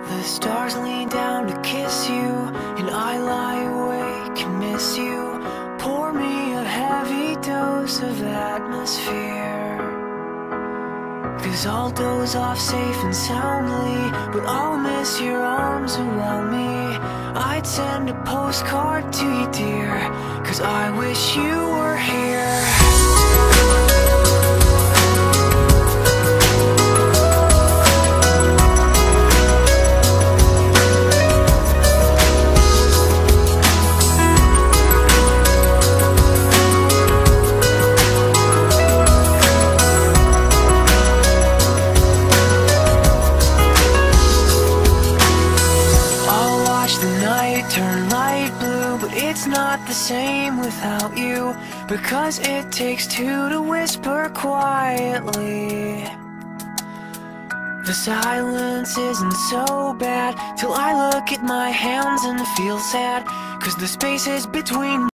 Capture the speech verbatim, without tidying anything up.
The stars lean down to kiss you, and I lie awake and miss you. Pour me a heavy dose of atmosphere, 'cause I'll doze off safe and soundly, but I'll miss your arms around me. I'd send a postcard to you, dear, 'cause I wish you were here. Turn light blue, but it's not the same without you, because it takes two to whisper quietly. The silence isn't so bad till I look at my hands and feel sad, 'cause the spaces between